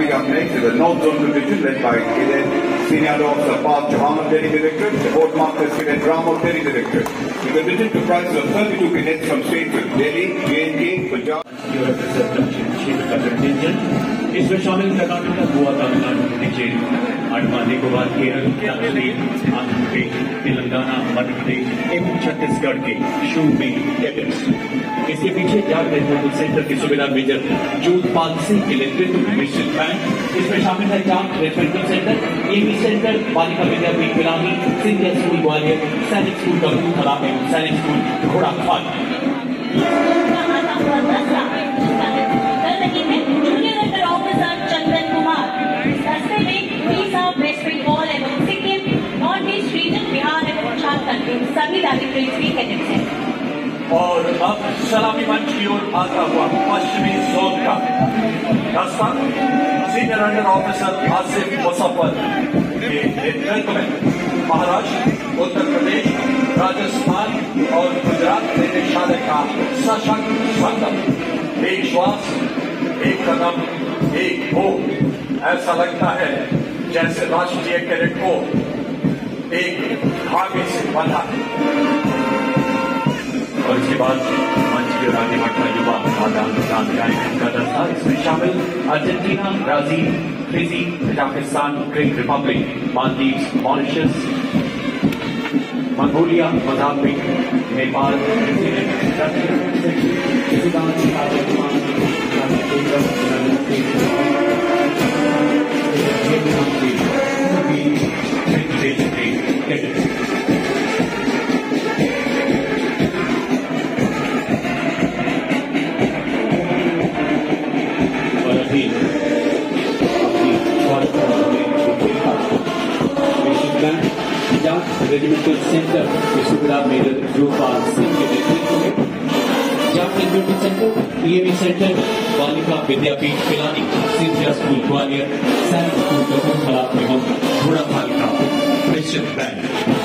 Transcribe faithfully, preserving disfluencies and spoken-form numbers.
Coming up next is the North Zone Division led by Cadet Senior Officer Parth Chauhan of Delhi Directorate, the Board Master Cadet Ram of Delhi Directorate. With a visit to prices of thirty-two cadets from states of Delhi, J and K, Punjab. इसमें शामिल कर्नाटक, गोवा, तमिलनाडु, पुडुचेरी, अंडमान निकोबार, केरल, लक्षद्वीप, आंध्र प्रदेश, तेलंगाना, मध्य प्रदेश एवं छत्तीसगढ़ के शूरवीर cadets. इसके पीछे Jat regimental centre के सूबेदार major Jodhpal Singh के नेतृत्व में मिश्रित बैंड। इसमें शामिल है Jat regimental centre, AV centre, Balika Vidyapeeth Pilani, senior school Gwalior, Sainik school Kapurthala एवं सैनिक स्कूल घोड़ाखाल। सभी दायित्व कैडेट्स हैं। और अब सलामी मंच की ओर आता हुआ पश्चिमी जोन का रास्ता senior under officer Asif Muzaffar के नेतृत्व में महाराष्ट्र, उत्तर प्रदेश, राजस्थान और गुजरात निदेशालय का सशक्त संगम। एक श्वास, एक कदम, एक वोट। ऐसा लगता है जैसे राष्ट्रीय कैडेट को एक धागे से बंधा। और इसके बाद मंच के आगे बढ़ता युवा आदान प्रदान कार्यक्रम का दस्ता। इसमें शामिल Argentina, Brazil, Fiji, Kazakhstan, Greek Republic, Maldives, Mauritius, Mongolia, Mozambique, Nepal, regimental centre के सूबेदार मेजर जोधपाल सिंह के नेतृत्व में Jat regimental centre, PAV centre, Balika Vidyapeeth Pilani, senior school Gwalior, Sainik school Kapurthala एवं घोड़ाखाल का मिश्रित बैंड।